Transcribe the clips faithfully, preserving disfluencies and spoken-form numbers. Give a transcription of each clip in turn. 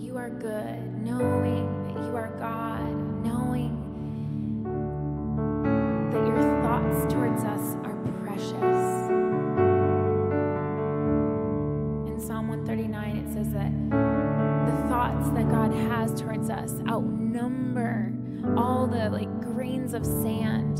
you are good, knowing that you are God, knowing that your thoughts towards us are precious. In Psalm one thirty-nine, it says that the thoughts that God has towards us outnumber all the like grains of sand.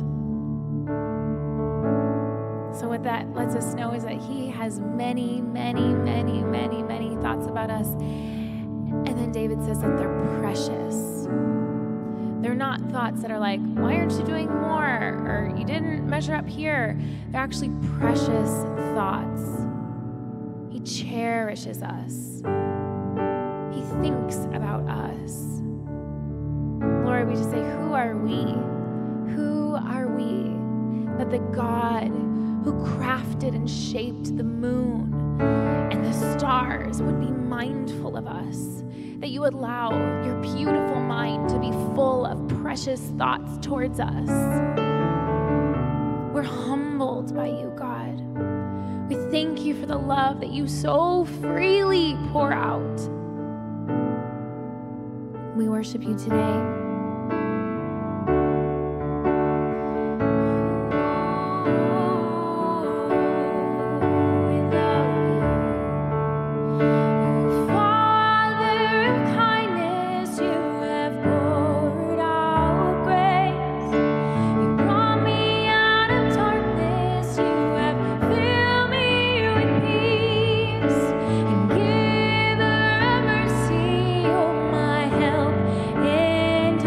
So what that lets us know is that he has many, many, many, many, many thoughts about us. And then David says that they're precious. They're not thoughts that are like, why aren't you doing more? Or you didn't measure up here. They're actually precious thoughts. He cherishes us. He thinks about us. Lord, we just say, who are we? Who are we? That the God who crafted and shaped the moon and the stars would be mindful of us, that you would allow your beautiful mind to be full of precious thoughts towards us. We're humbled by you, God. We thank you for the love that you so freely pour out. We worship you today. In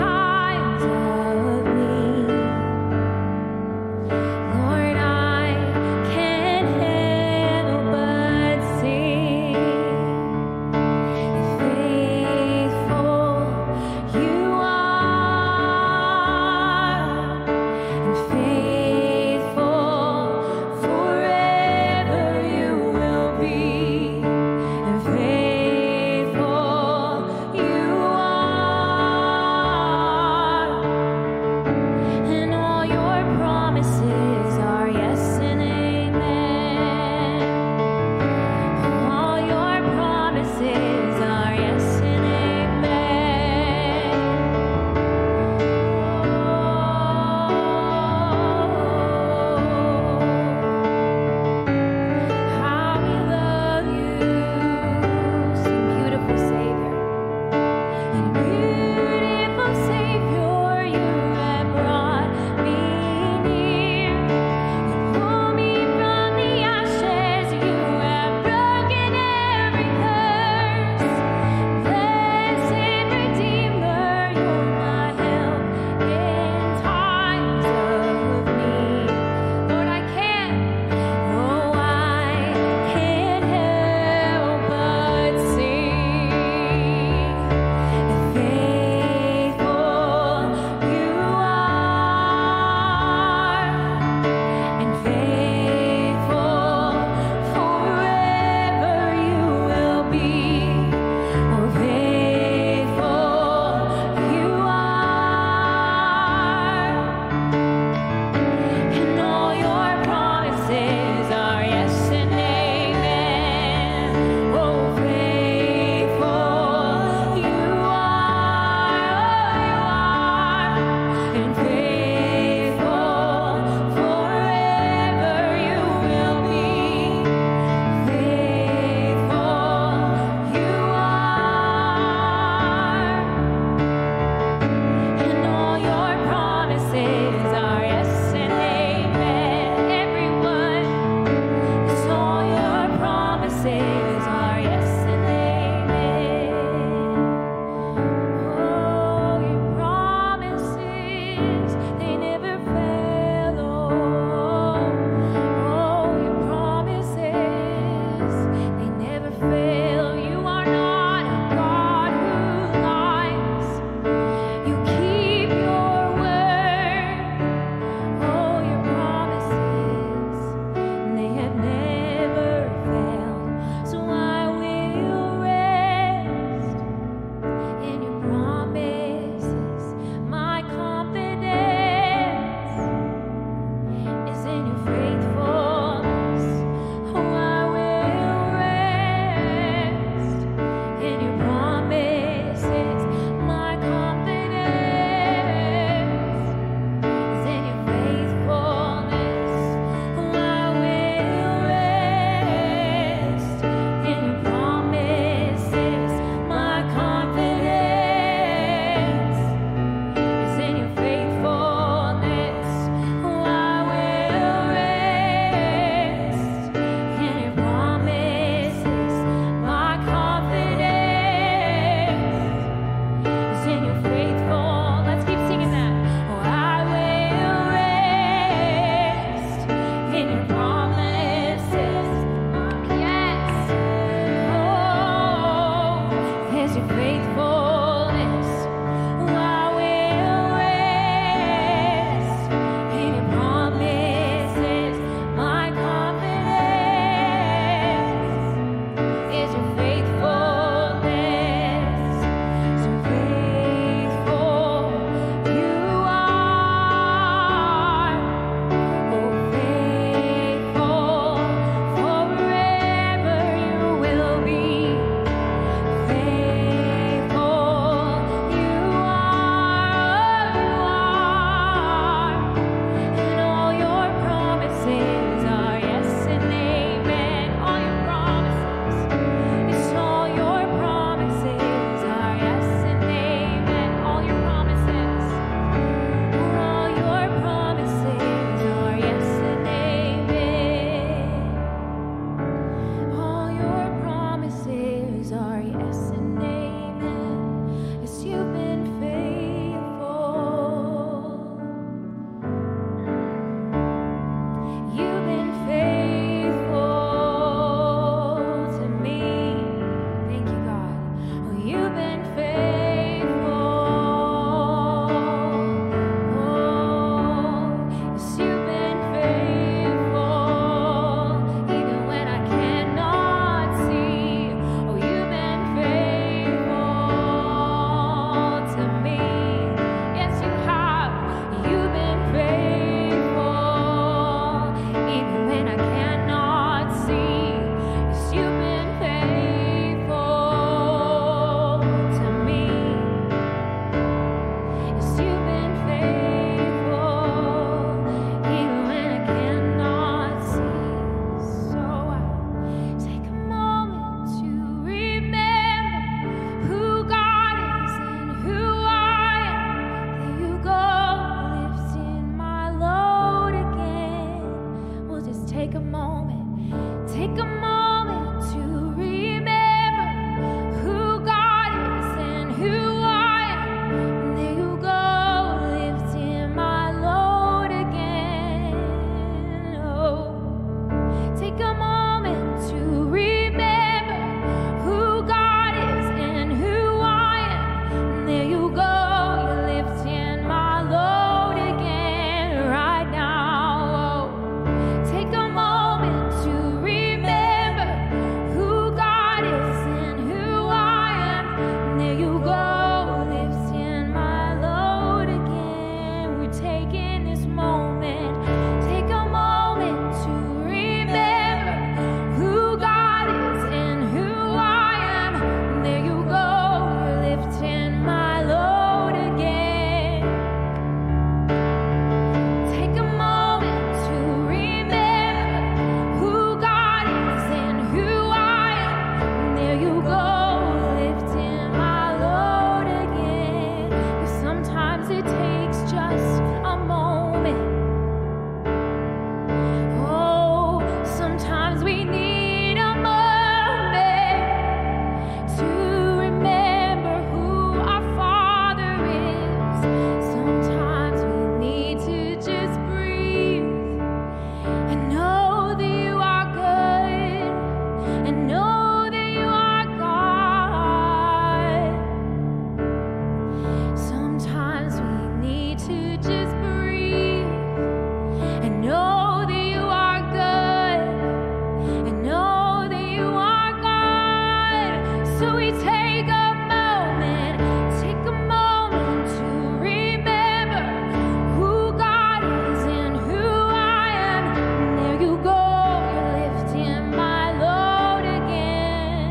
So we take a moment, take a moment to remember who God is and who I am. And there you go, you're lifting my load again.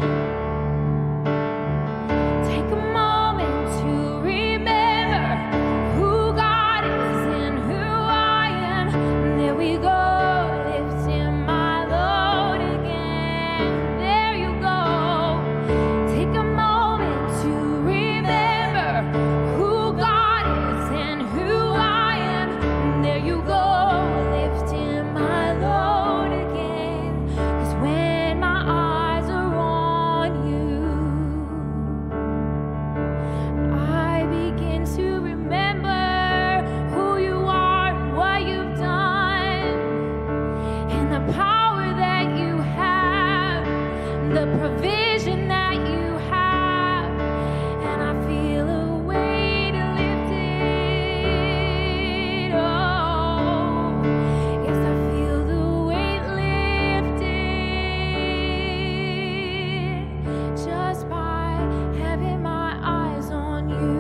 Take a moment to remember who God is and who I am. And there we go, lifting my load again. There you go. Take a moment to remember who God is and who I am. And there you go, lifting my load again. 'Cause when my eyes are on you, I begin to remember who you are and what you've done, and the power that you have, the provision that you have, and I feel a weight lifted. Oh, yes, I feel the weight lifted just by having my eyes on you.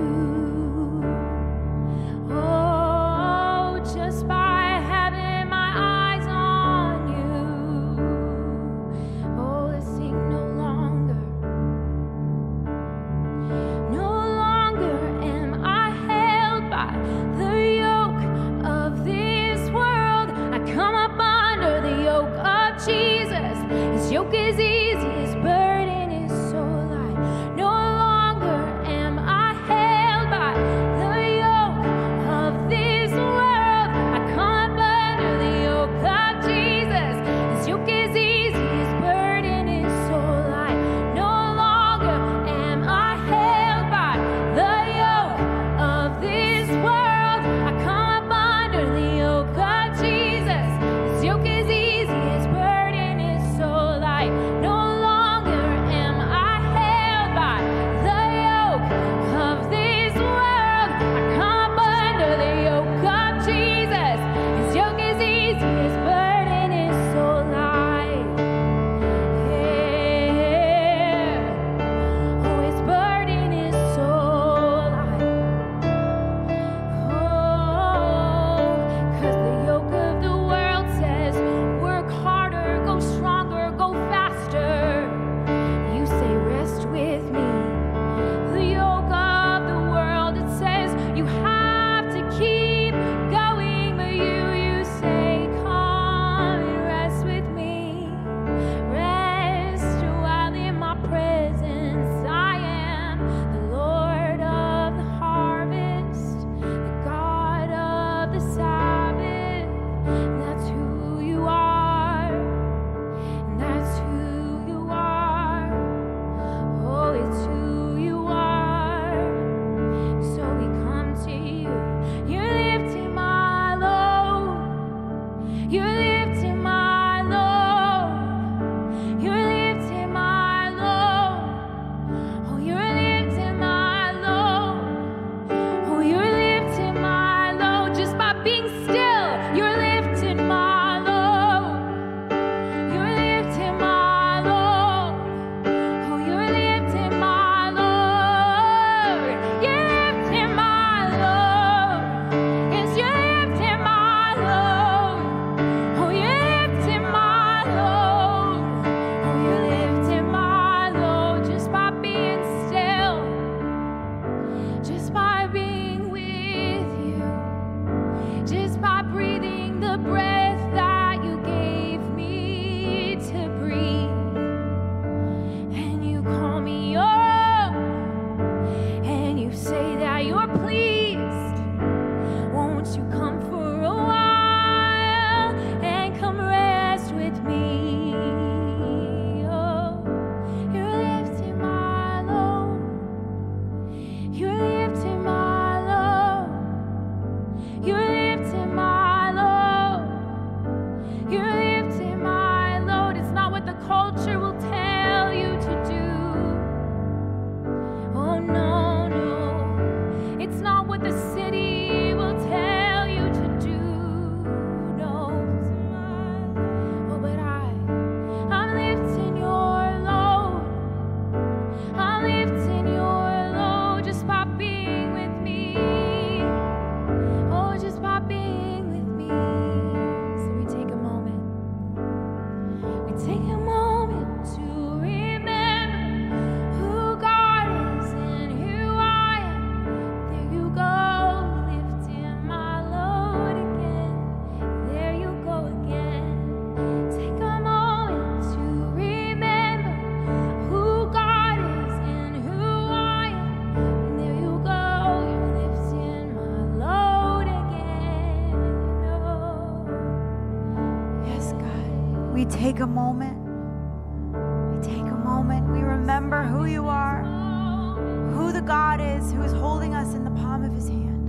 Oh, just by having my eyes on you. Oh, let's sing no longer. No longer am I held by the yoke of this world. I come up under the yoke of Jesus. His yoke is easy, his burden is so light. No longer am I held by the yoke of this world. I come up under the yoke of Jesus. His yoke is easy, his burden is so light. No longer am I held by the yoke of this world. I come up under the yoke of Jesus. His yoke is easy, his burden is so light. No longer take a moment. We take a moment. We remember who you are, who the God is who is holding us in the palm of his hand.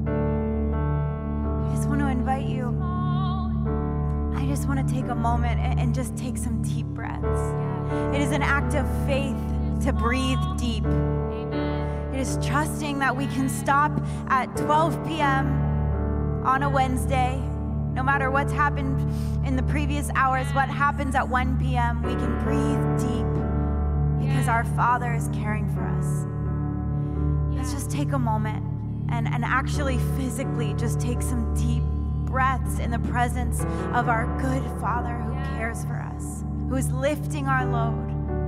I just want to invite you. I just want to take a moment and, and just take some deep breaths. It is an act of faith to breathe deep. It is trusting that we can stop at twelve p.m. on a Wednesday. No matter what's happened in the previous hours, what happens at one p.m., we can breathe deep because our Father is caring for us. Let's just take a moment and, and actually physically just take some deep breaths in the presence of our good Father who cares for us, who is lifting our load.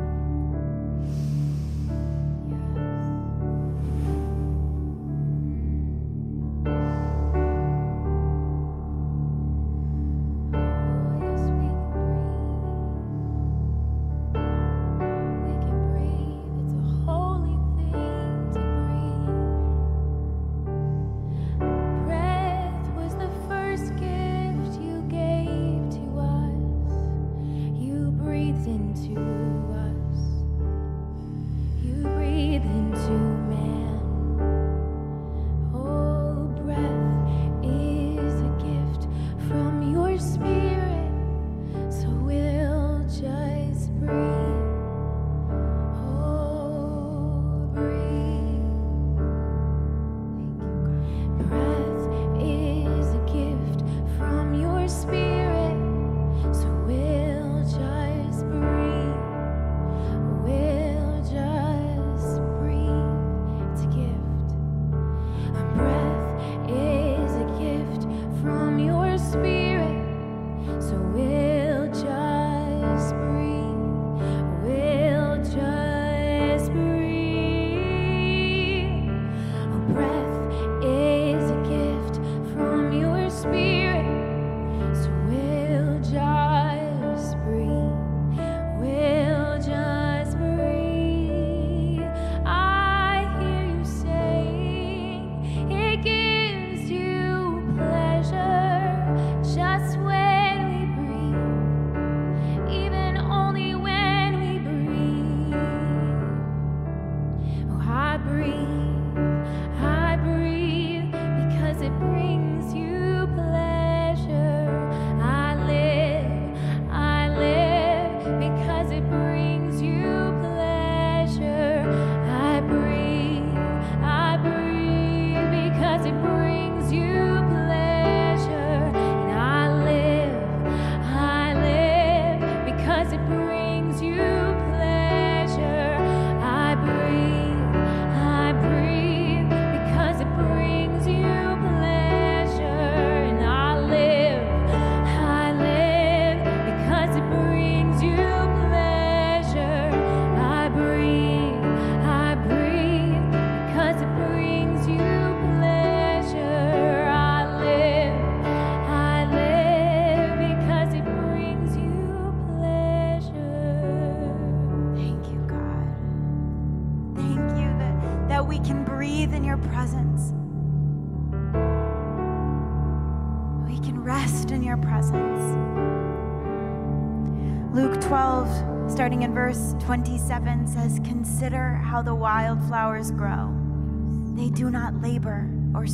Starting in verse twenty-seven says, "Consider how the wildflowers grow. They do not labor or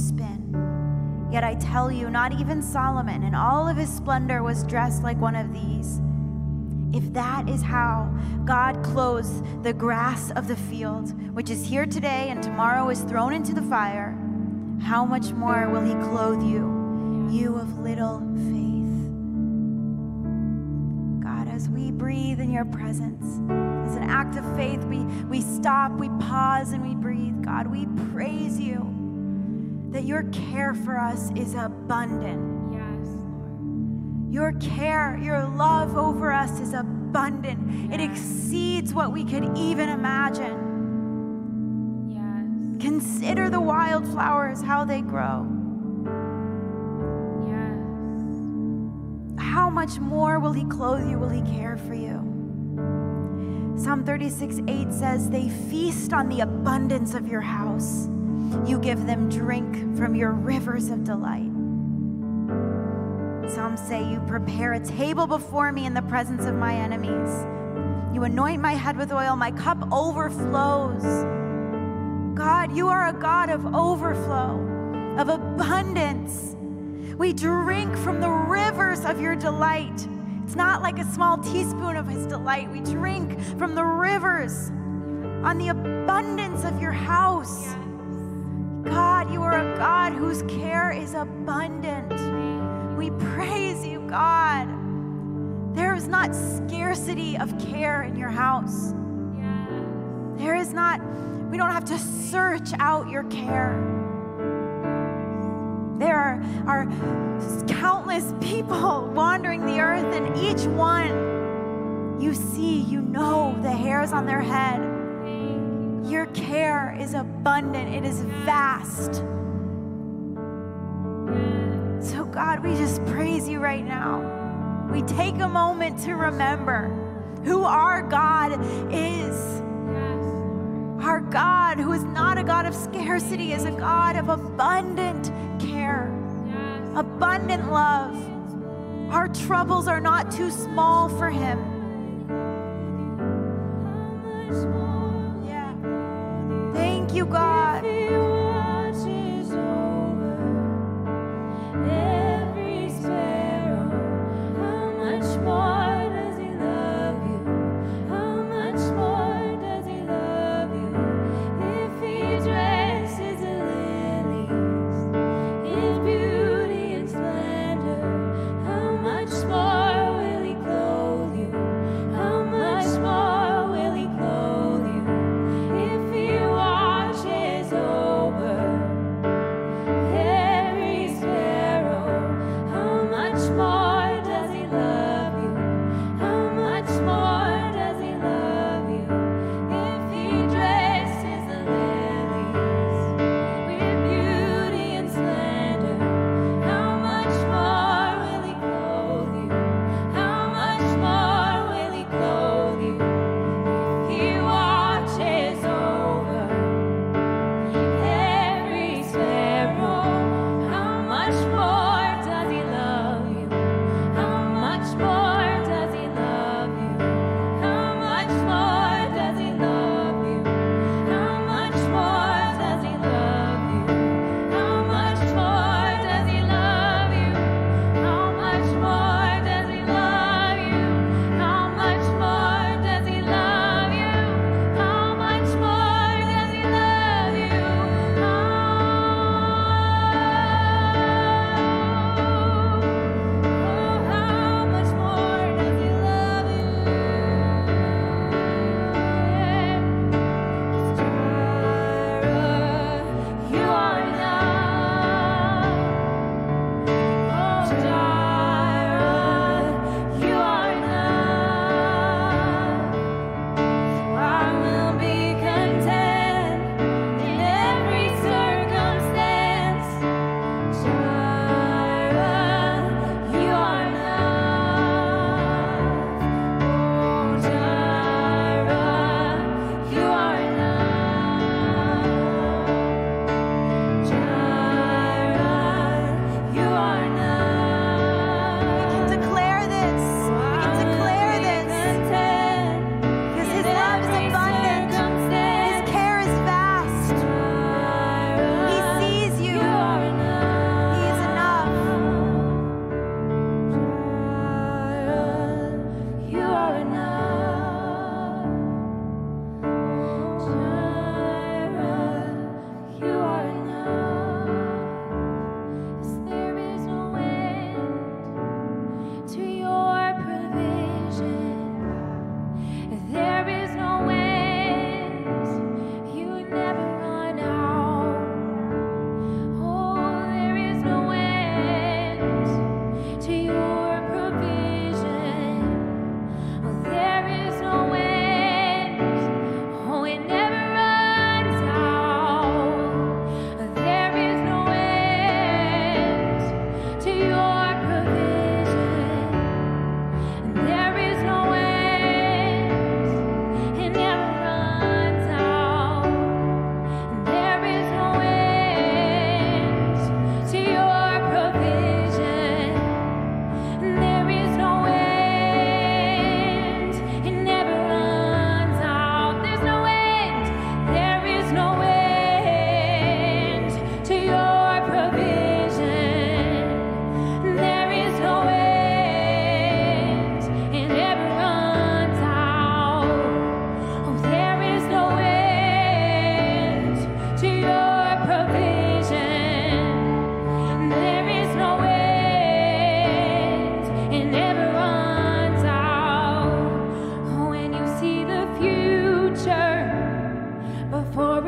spin. Yet I tell you, not even Solomon in all of his splendor was dressed like one of these. If that is how God clothes the grass of the field, which is here today and tomorrow is thrown into the fire, how much more will he clothe you, you of little faith?" As we breathe in your presence, as an act of faith, we, we stop, we pause, and we breathe. God, we praise you that your care for us is abundant. Yes, Lord. Your care, your love over us is abundant. Yes. It exceeds what we could even imagine. Yes. Consider the wildflowers, how they grow. How much more will he clothe you? Will he care for you? Psalm thirty-six eight says, "They feast on the abundance of your house. You give them drink from your rivers of delight." Psalms say, you prepare a table before me in the presence of my enemies. You anoint my head with oil, my cup overflows. God, you are a God of overflow, of abundance. We drink from the rivers of your delight. It's not like a small teaspoon of his delight. We drink from the rivers on the abundance of your house. Yes. God, you are a God whose care is abundant. We praise you, God. There is not scarcity of care in your house. Yes. There is not, we don't have to search out your care. There are, are countless people wandering the earth, and each one you see, you know the hairs on their head. Your care is abundant. It is vast. So God, we just praise you right now. We take a moment to remember who our God is. Our God, who is not a God of scarcity, is a God of abundant care, abundant love. Our troubles are not too small for him. Yeah. Thank you, God. More will he clothe you if he watches over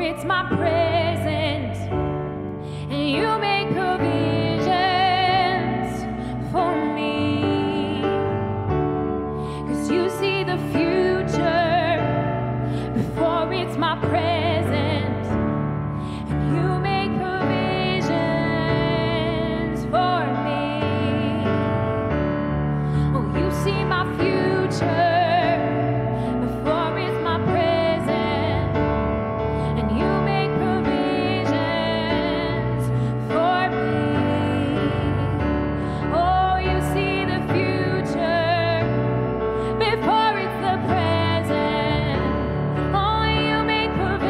it's my present, and you make provisions for me, 'cause you see the future before it's my present, and you make provisions for me. Oh, you see my future before it's my present, and you make provisions for me. Oh, you see the future before it's the present. Oh, you make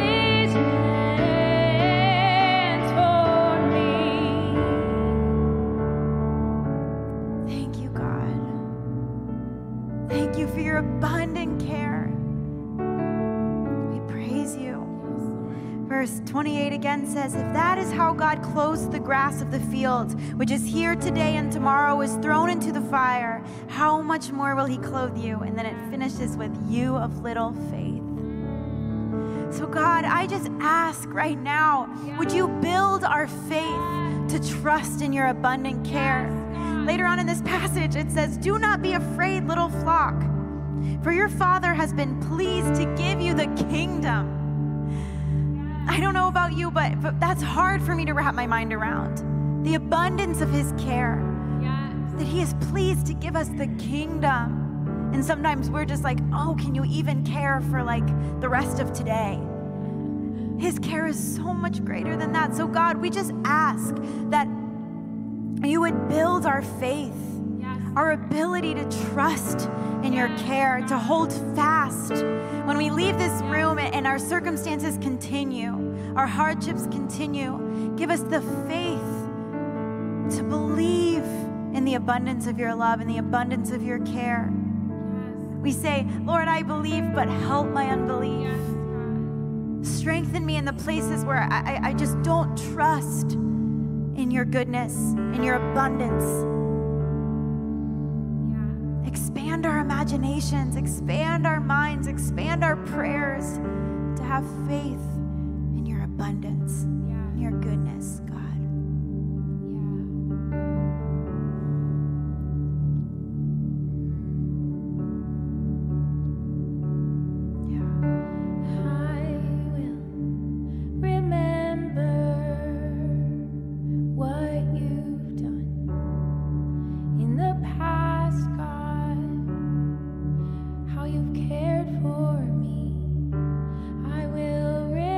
provisions for me. Thank you, God. Thank you for your abundant care. We praise you. Verse twenty-eight again says, if that is how God clothes the grass of the field, which is here today and tomorrow is thrown into the fire, how much more will he clothe you? And then it finishes with, you of little faith. So God, I just ask right now, would you build our faith to trust in your abundant care? Later on in this passage, it says, do not be afraid, little flock, for your Father has been pleased to give you the kingdom. I don't know about you, but, but that's hard for me to wrap my mind around. The abundance of his care, that he is pleased to give us the kingdom. And sometimes we're just like, oh, can you even care for like the rest of today? His care is so much greater than that. So God, we just ask that you would build our faith, our ability to trust in your care, to hold fast. When we leave this room and our circumstances continue, our hardships continue, give us the faith to believe in the abundance of your love and the abundance of your care. We say, Lord, I believe, but help my unbelief. Strengthen me in the places where I, I, I just don't trust in your goodness, in your abundance. Expand our imaginations, expand our minds, expand our prayers to have faith in your abundance, in your goodness, God. You've cared for me. I will remember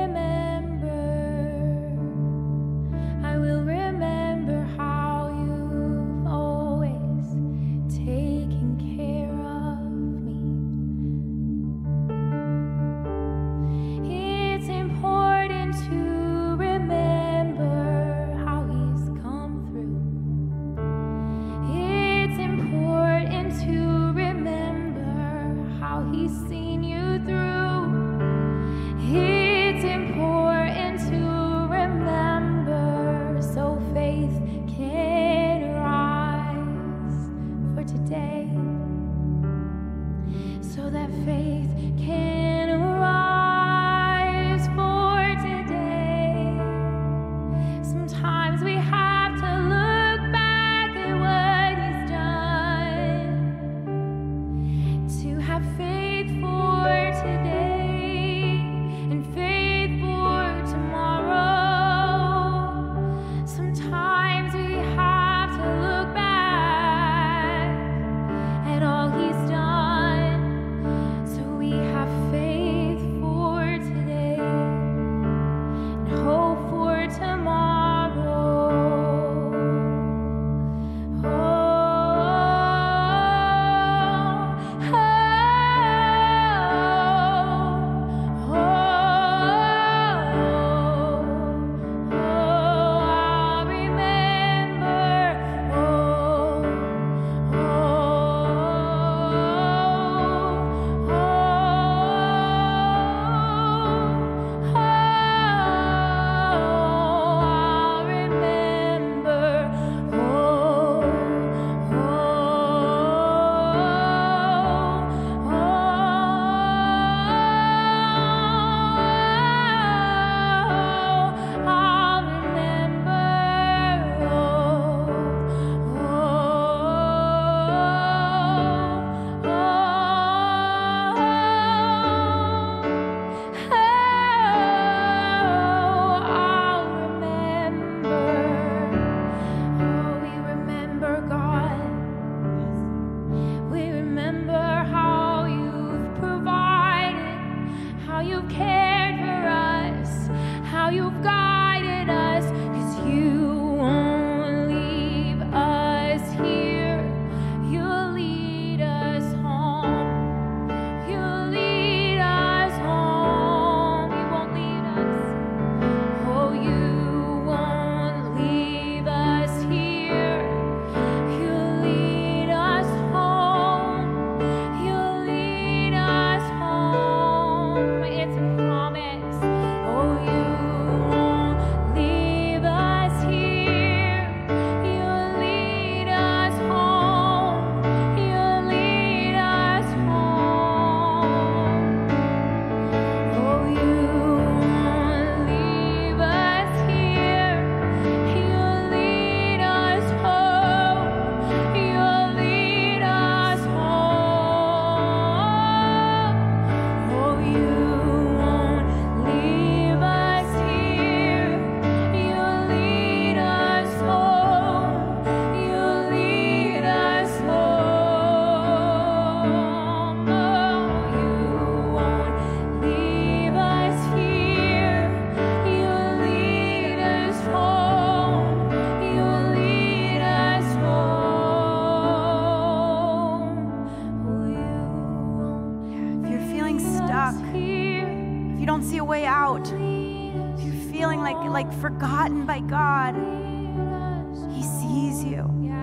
don't see a way out, if you're feeling like, like forgotten by God, He sees you.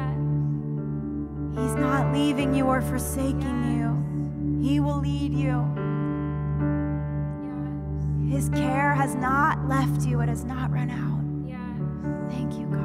He's not leaving you or forsaking you. He will lead you. His care has not left you. It has not run out. Thank you, God.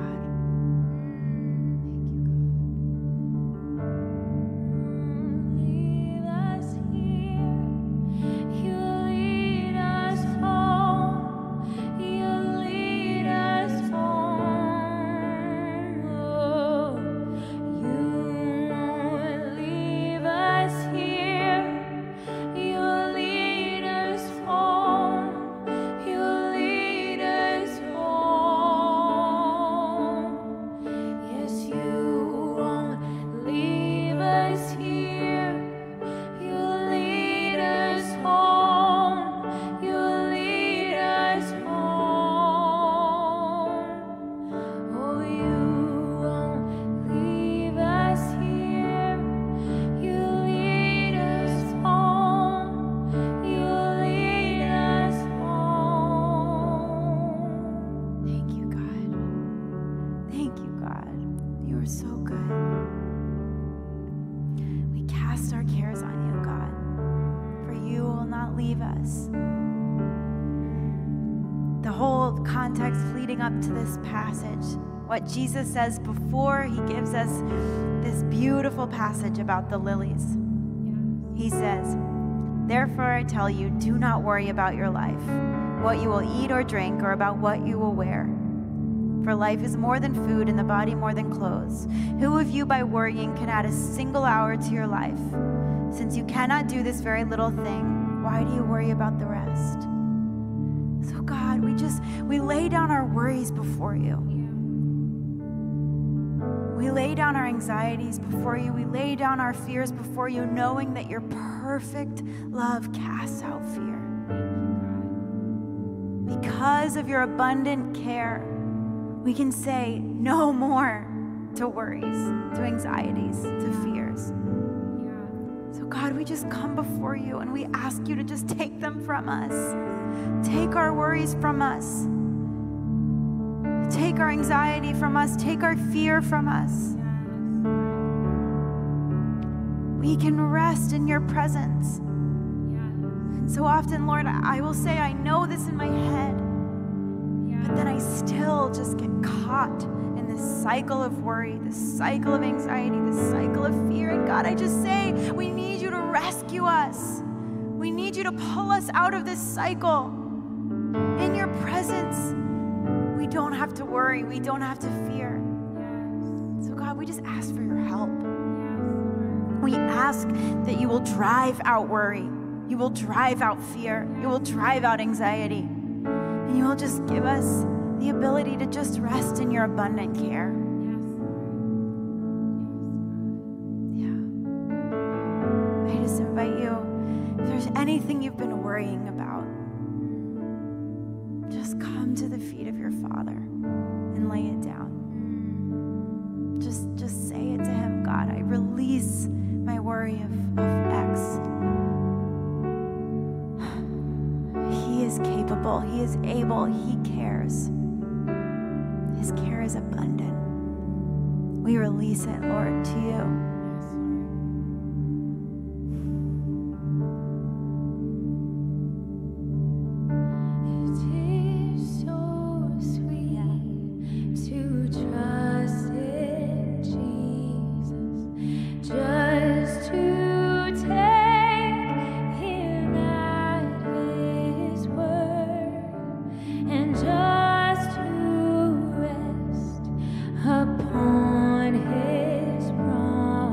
Up to this passage, what Jesus says before He gives us this beautiful passage about the lilies. He says, "Therefore I tell you, do not worry about your life, what you will eat or drink, or about what you will wear. For life is more than food, and the body more than clothes. Who of you by worrying can add a single hour to your life? Since you cannot do this very little thing, why do you worry about the rest?" So God, we just, we lay down our worries before you. We lay down our anxieties before you. We lay down our fears before you, knowing that your perfect love casts out fear. Because of your abundant care, we can say no more to worries, to anxieties, to fears. So God, we just come before you and we ask you to just take them from us. Take our worries from us. Take our anxiety from us. Take our fear from us. We can rest in your presence. And so often, Lord, I will say I know this in my head, but then I still just get caught in this cycle of worry, this cycle of anxiety, this cycle of fear. And God, I just say we need you to rescue us. We need you to pull us out of this cycle. In your presence, we don't have to worry. We don't have to fear. So God, we just ask for your help. We ask that you will drive out worry. You will drive out fear. You will drive out anxiety. And you will just give us the ability to just rest in your abundant care. Yeah. I just invite you, if there's anything you've been worrying about, just come to the feet of your Father and lay it down. Just, just say it to him. God, I release my worry of, of X. He is capable. He is able. He cares. His care is abundant. We release it, Lord, to you. Upon his promise.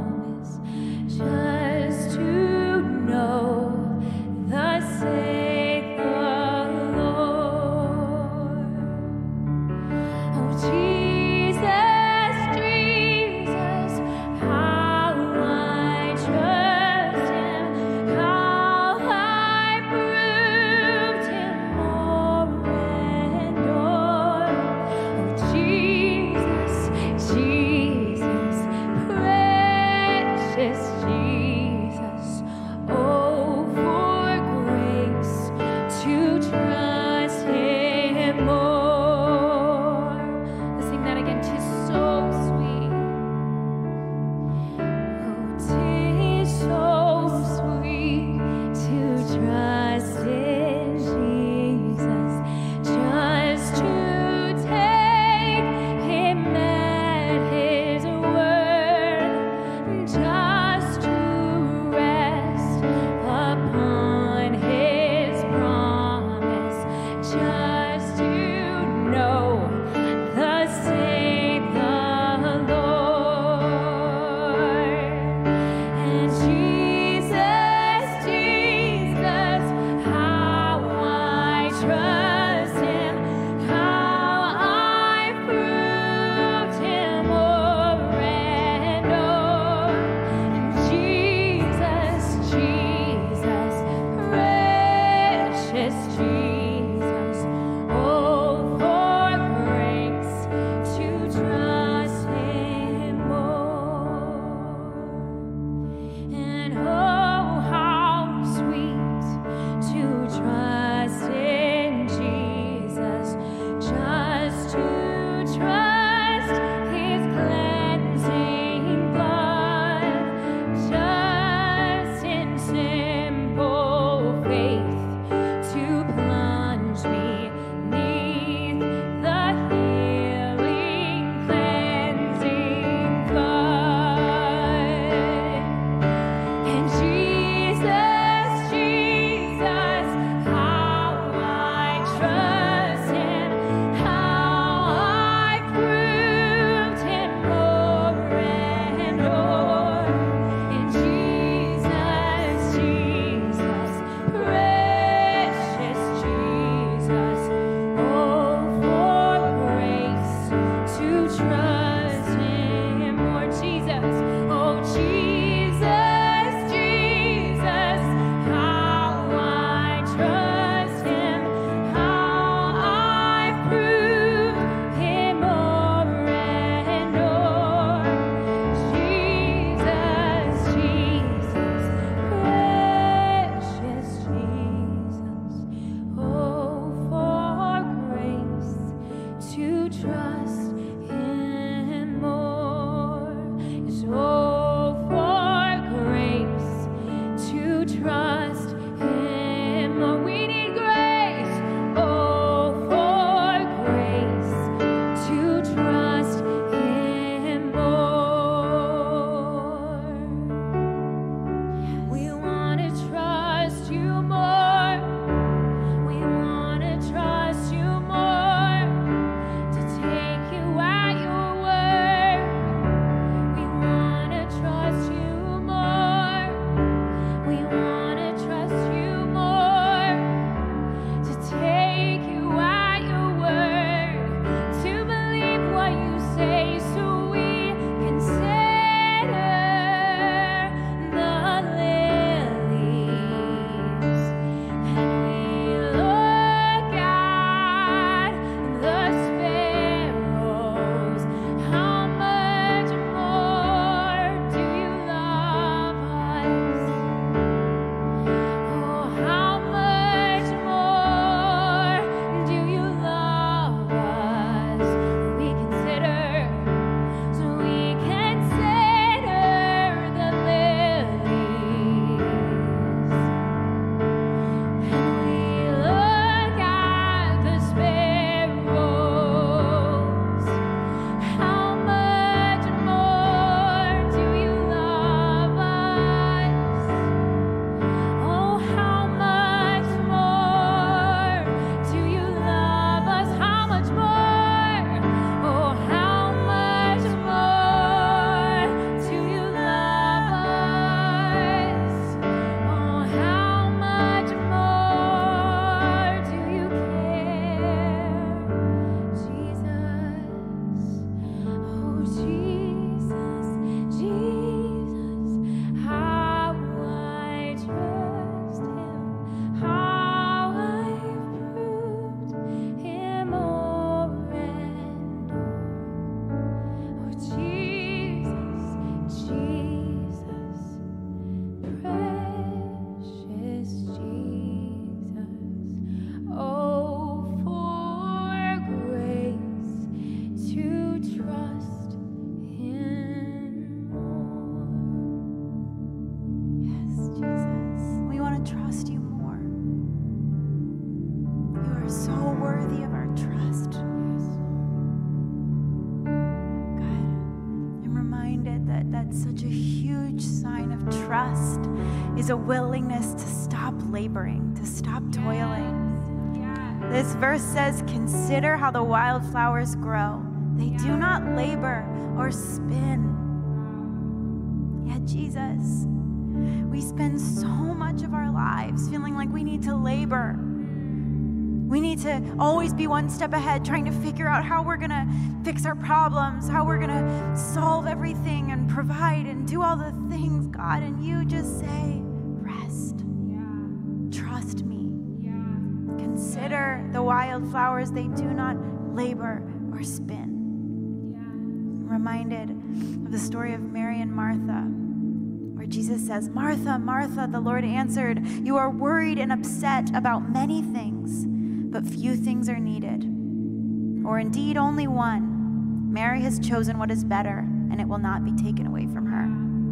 There's a willingness to stop laboring, to stop toiling. This verse says, consider how the wildflowers grow. They do not labor or spin. Yet Jesus, we spend so much of our lives feeling like we need to labor. We need to always be one step ahead, trying to figure out how we're gonna fix our problems, how we're gonna solve everything and provide and do all the things, God. And you just say, rest. Trust me. Consider the wildflowers, they do not labor or spin. I'm reminded of the story of Mary and Martha, where Jesus says, Martha, Martha, the Lord answered, you are worried and upset about many things, but few things are needed, or indeed only one. Mary has chosen what is better, and it will not be taken away from her.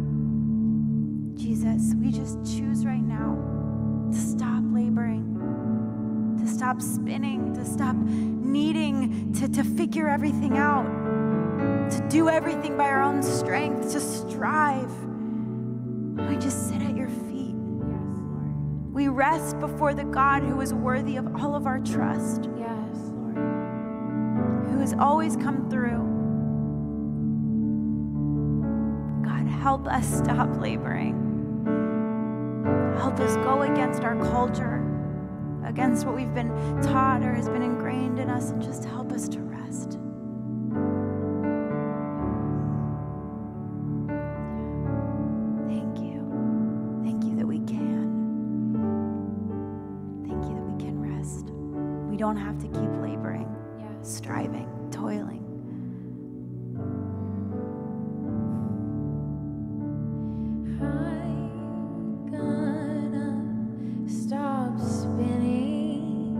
Jesus, we just choose right now to stop laboring, to stop spinning, to stop needing to, to figure everything out, to do everything by our own strength, to strive. We just sit at your feet. We rest before the God who is worthy of all of our trust. Yes, Lord. Who has always come through. God, help us stop laboring. Help us go against our culture, against what we've been taught or has been ingrained in us, and just help us to rest. Thank you. Thank you that we can. Thank you that we can rest. We don't have to keep laboring, Yes. striving, toiling. I'm gonna stop spinning.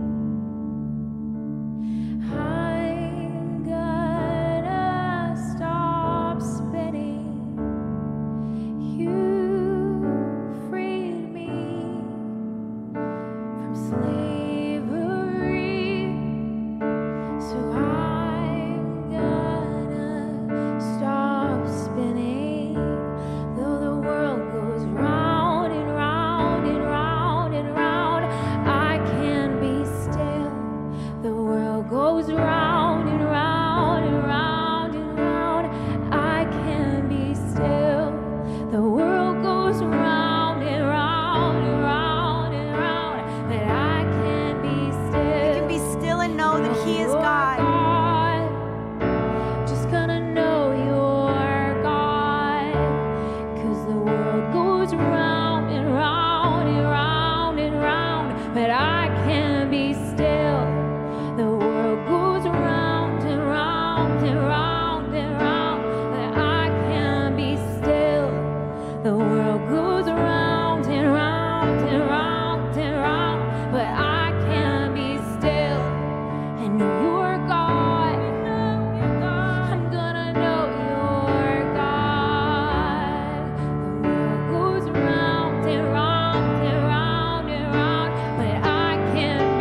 I'm gonna stop spinning. You freed me from slavery, so I'm gonna stop spinning. Though the world goes round and round and round and round, I can be still. The world goes round and round and round and round, I can be still. The world goes round and round and round and round, but I can be We still. can be still and know that He is You're God. Just gonna know you're God, 'cause the world goes round and round and round and round, but I can be still. The world goes round and round and round and round, but I can be still. The world goes round and round and round and round, but I can be still and know you're God. I'm gonna know you're God. The world goes round and round and round and round, but I can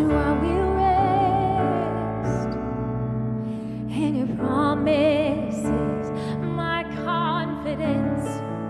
So I will rest in your promises. My confidence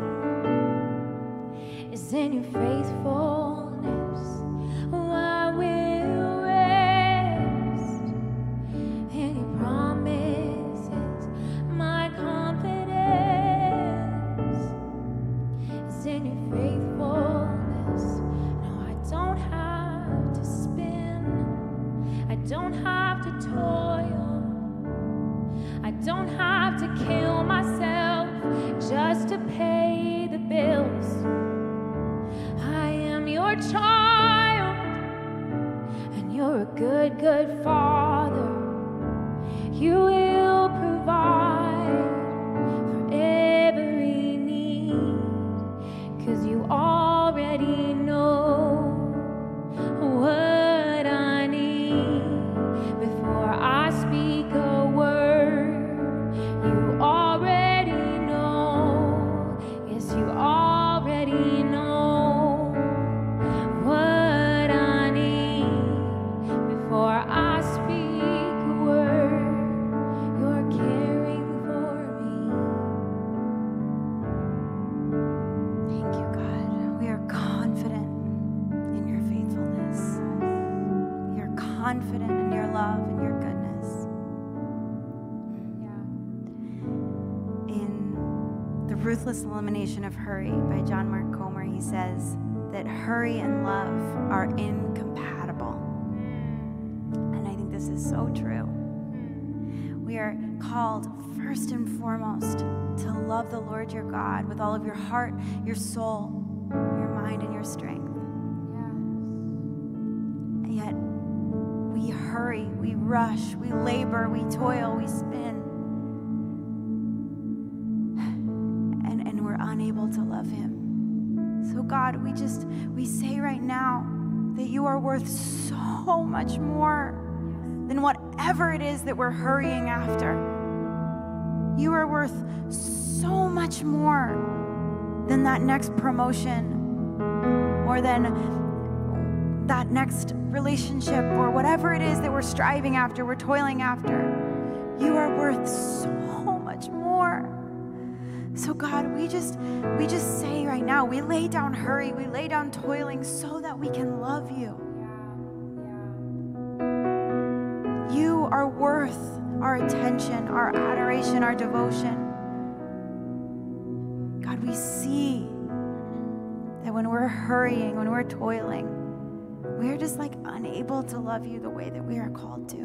is in your faithfulness. Oh, I will rest in your promises. My confidence is in your faithfulness. No, I don't have to spin. I don't have to toil. I don't have to kill myself just to pay the bills. I am your child, and you're a good, good Father. You will provide for every need, 'cause you already know what I need before I speak a word. You already know, yes, you already know what I need before I speak a word. You're caring for me. Thank you, God. We are confident in your faithfulness. We are confident in your love and your goodness. In The Ruthless Elimination of Hurry by John Mark Comer, he says that hurry and love are incompatible. And I think this is so true. We are called first and foremost to love the Lord your God with all of your heart, your soul, your mind, and your strength. And yet we hurry, we rush, we labor, we toil, we spin. And, and we're unable to love him. So God, we just, we say right now that you are worth so much more than whatever it is that we're hurrying after. You are worth so much more than that next promotion or than that next relationship or whatever it is that we're striving after, we're toiling after. You are worth so much more. So God, we just we just say right now, we lay down hurry, we lay down toiling so that we can love you. You are worth our attention, our adoration, our devotion. God, we see that when we're hurrying, when we're toiling, we're just like unable to love you the way that we are called to.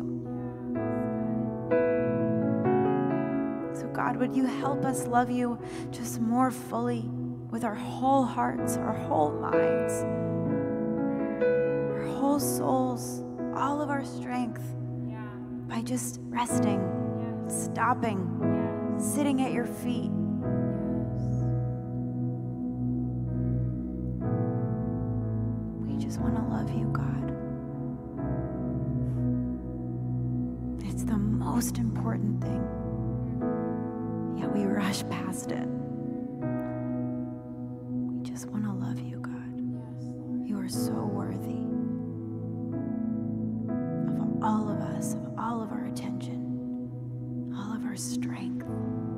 So God, would you help us love you just more fully with our whole hearts, our whole minds, our whole souls, all of our strength, by just resting, stopping, sitting at your feet. We just want to love you, God. It's the most important thing. Yet we rush past it. We just want to love you, God. You are so worthy of all of us, of all of our attention, all of our strength.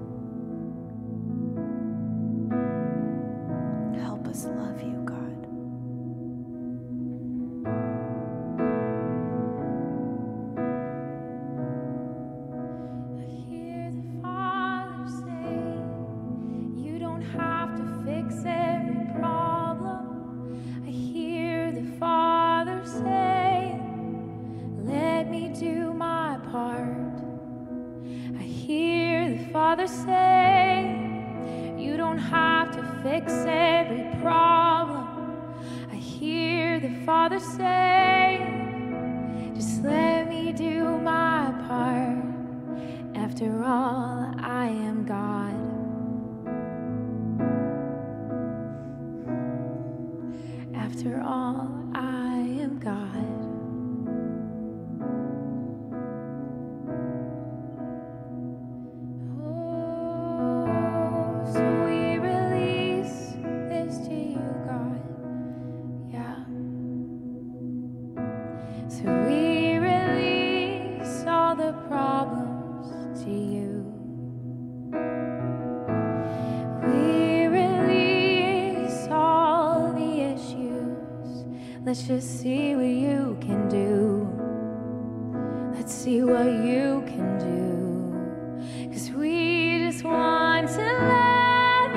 Help us love you, God. I hear the Father say, you don't have to fix every problem. I hear the Father say, let me do my part. I hear the Father say, you don't have to fix every problem. I hear the Father say, just let me do my part. After all, I am God. After all, I am God. Oh, so we release this to you, God. Yeah. So Let's just see what you can do. Let's see what you can do. 'Cause we just want to love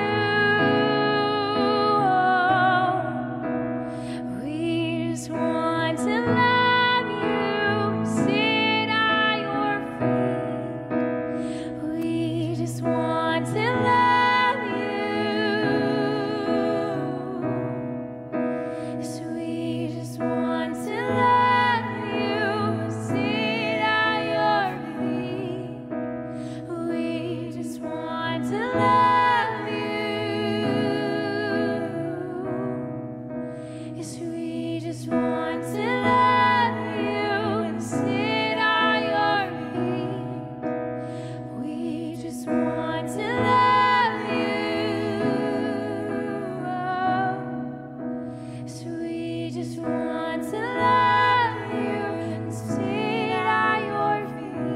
you. We just want to love you. Sit at your feet. We just want to love you. 'Cause we just want to love you. Sit at your feet. We just want to love you. 'Cause we just want to love you and sit at your feet. We just want to love you. So we just want to love you and sit at your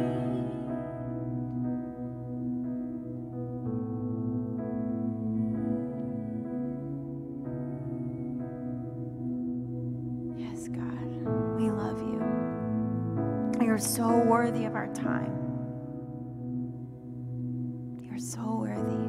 feet. Yes, God, we love you. You're so worthy of our time. You're so worthy.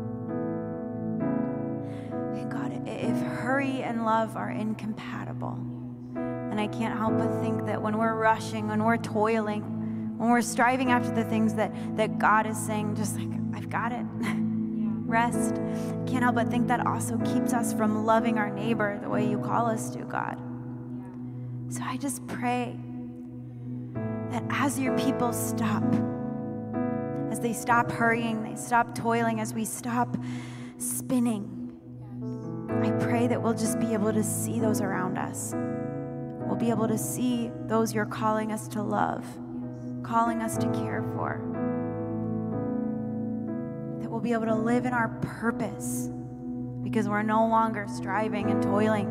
And God, i- if hurry and love are incompatible, and I can't help but think that when we're rushing, when we're toiling, when we're striving after the things that, that God is saying, just like, I've got it, rest, I can't help but think that also keeps us from loving our neighbor the way you call us to, God. So I just pray that as your people stop, as they stop hurrying, they stop toiling, as we stop spinning, I pray that we'll just be able to see those around us. We'll be able to see those you're calling us to love, calling us to care for. That we'll be able to live in our purpose because we're no longer striving and toiling.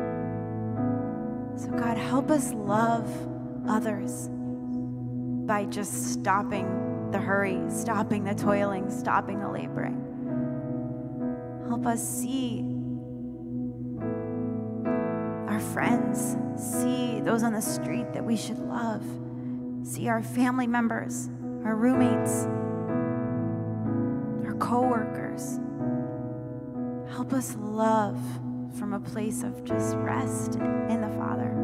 So God, help us love others by just stopping the hurry, stopping the toiling, stopping the laboring. Help us see our friends, see those on the street that we should love, see our family members, our roommates, our coworkers. Help us love from a place of just rest in the Father.